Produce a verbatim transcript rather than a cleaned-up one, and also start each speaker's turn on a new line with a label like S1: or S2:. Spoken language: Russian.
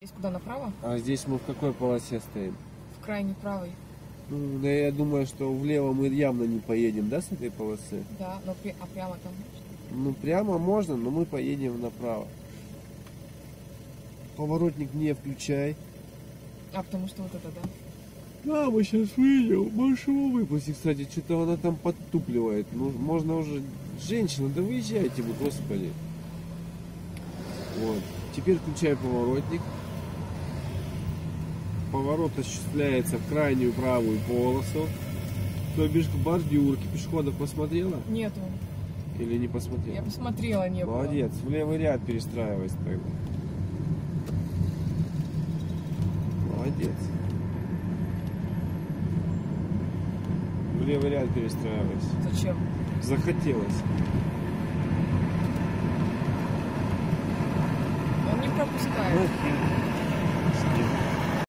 S1: Здесь куда, направо?
S2: А здесь мы в какой полосе стоим?
S1: В крайней правой.
S2: Ну, да я думаю, что влево мы явно не поедем, да, с этой полосы?
S1: Да, но при... а прямо там?
S2: Ну, прямо можно, но мы поедем направо. Поворотник не включай.
S1: А, потому что вот это, да?
S2: Да, мы сейчас выйдем, машину выпусти. Кстати, что-то она там подтупливает. Ну, можно уже... Женщина, да выезжайте вы, господи. Вот. Теперь включай поворотник. Поворот осуществляется в крайнюю правую полосу. То бишь к бордюрке. Пешеходов посмотрела?
S1: Нету.
S2: Или не посмотрела?
S1: Я посмотрела, не было.
S2: Молодец, в левый ряд перестраивайся тогда. Молодец. В левый ряд перестраивайся.
S1: Зачем?
S2: Захотелось.
S1: Он не пропускает.
S2: Ну,